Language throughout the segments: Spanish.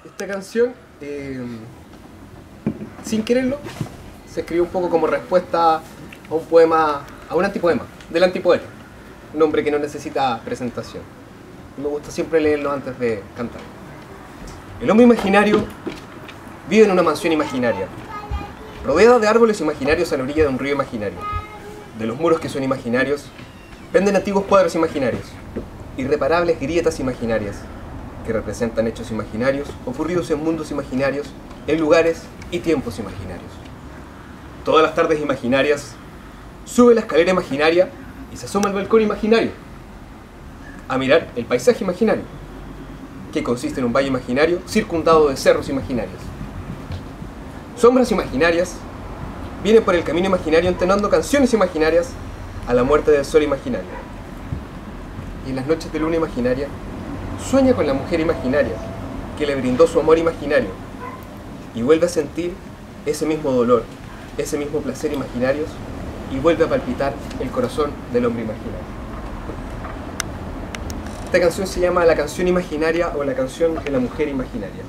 Esta canción, sin quererlo, se escribió un poco como respuesta a un poema, a un antipoema, del antipoeta, un hombre que no necesita presentación. Me gusta siempre leerlo antes de cantar. El hombre imaginario vive en una mansión imaginaria, rodeada de árboles imaginarios a la orilla de un río imaginario. De los muros que son imaginarios, penden antiguos cuadros imaginarios, irreparables grietas imaginarias, que representan hechos imaginarios ocurridos en mundos imaginarios, en lugares y tiempos imaginarios. Todas las tardes imaginarias, sube la escalera imaginaria y se asoma al balcón imaginario a mirar el paisaje imaginario, que consiste en un valle imaginario circundado de cerros imaginarios. Sombras imaginarias vienen por el camino imaginario entonando canciones imaginarias a la muerte del sol imaginario. Y en las noches de luna imaginaria sueña con la mujer imaginaria que le brindó su amor imaginario y vuelve a sentir ese mismo dolor, ese mismo placer imaginarios y vuelve a palpitar el corazón del hombre imaginario. Esta canción se llama La canción imaginaria o La canción de la mujer imaginaria.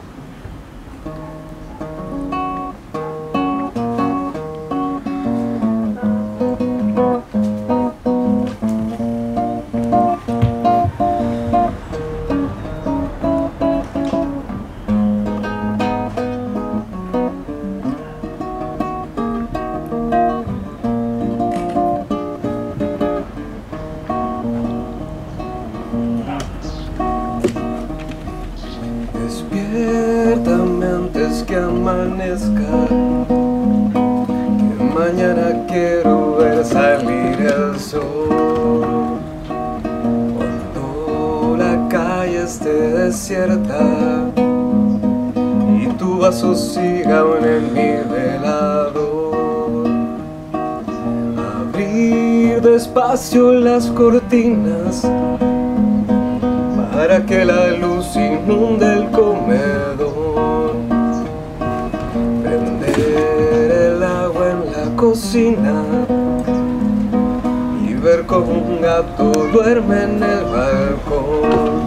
Despiértame antes que amanezca, que mañana quiero ver salir el sol. Cuando la calle esté desierta y tu vaso siga aún en mi velador, abrir despacio las cortinas para que la luz inunde el comedor, prender el agua en la cocina y ver cómo un gato duerme en el balcón.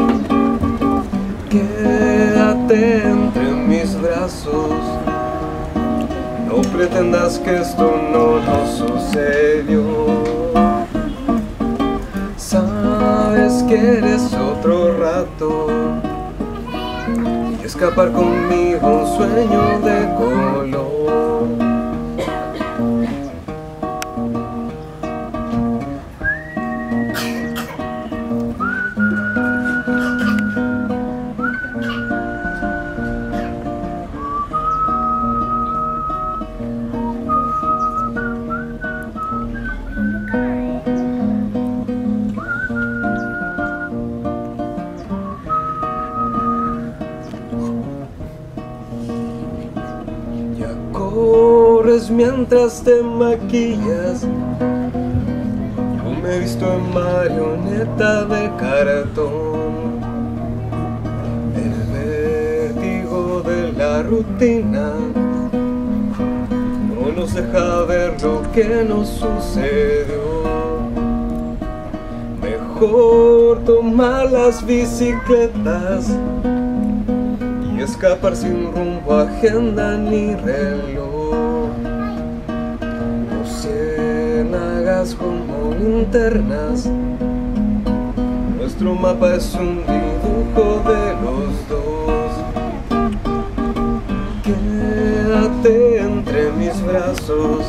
Quédate entre mis brazos, no pretendas que esto no nos sucedió. Sabes que eres otro rato y escapar conmigo un sueño de color. Corres mientras te maquillas, yo me he visto en marioneta de cartón. El vértigo de la rutina no nos deja ver lo que nos sucedió. Mejor tomar las bicicletas y escapar sin rumbo, agenda ni reloj. Los ciénagas como linternas, nuestro mapa es un dibujo de los dos. Quédate entre mis brazos,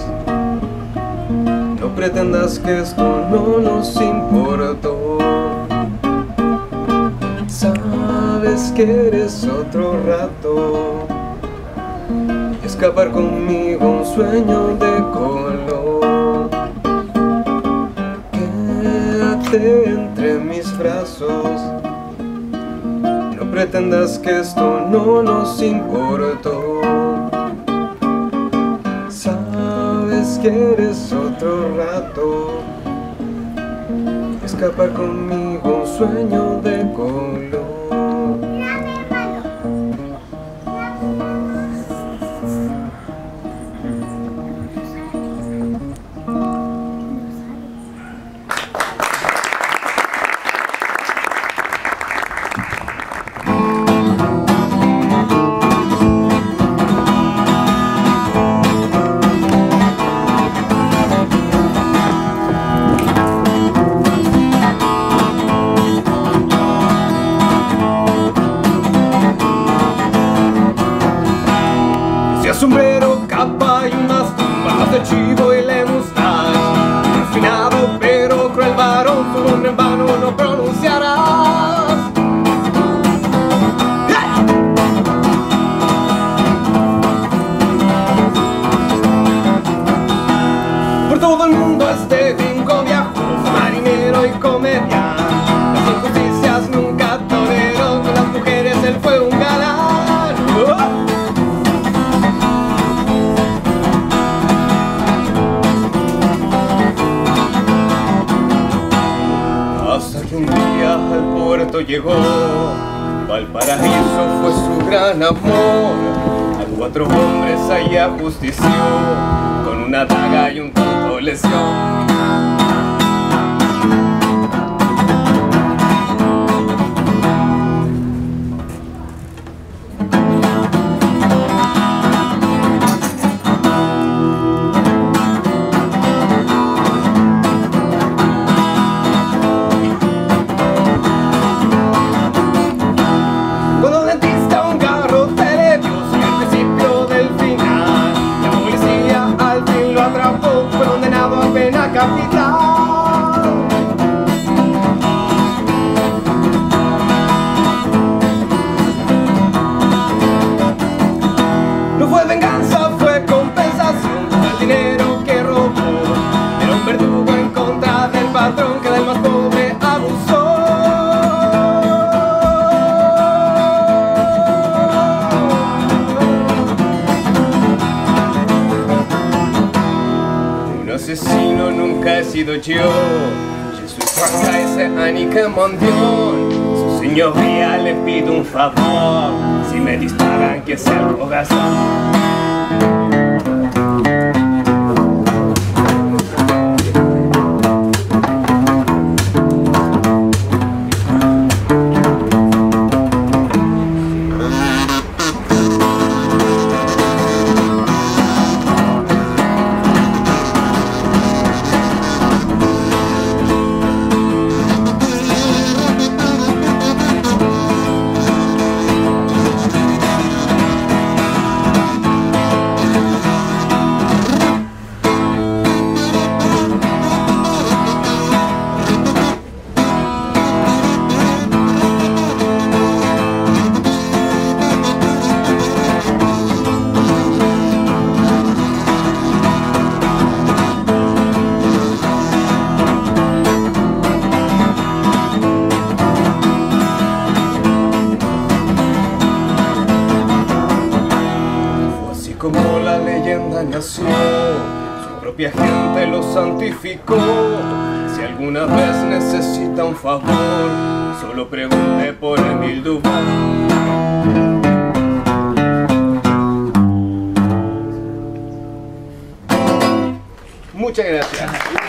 no pretendas que esto no nos importó. Sabes que eres otro rato y escapar conmigo un sueño de color. Quédate entre mis brazos, no pretendas que esto no nos importó. Sabes que eres otro rato y escapar conmigo un sueño de color. llegó. Valparaíso fue su gran amor. A 4 hombres ahí ajustició, con una daga y un tonto lesión. Fue condenado a pena capital. No fue venganza, fue compensación por el dinero que robó. Era un verdugo en contra del patrón que del más pobre abusó. Asesino nunca he sido yo soy Juanca, ese Anique Mondión. Su señoría le pido un favor, si me disparan que sea el corazón. Como la leyenda nació, su propia gente lo santificó. Si alguna vez necesita un favor, solo pregunte por Emile Duval. Muchas gracias.